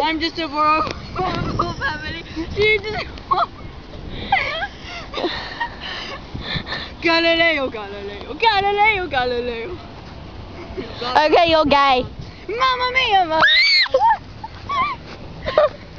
I'm just a poor family. Jesus. Galileo, Galileo, Galileo, Galileo. Okay, you're gay. Mamma mia,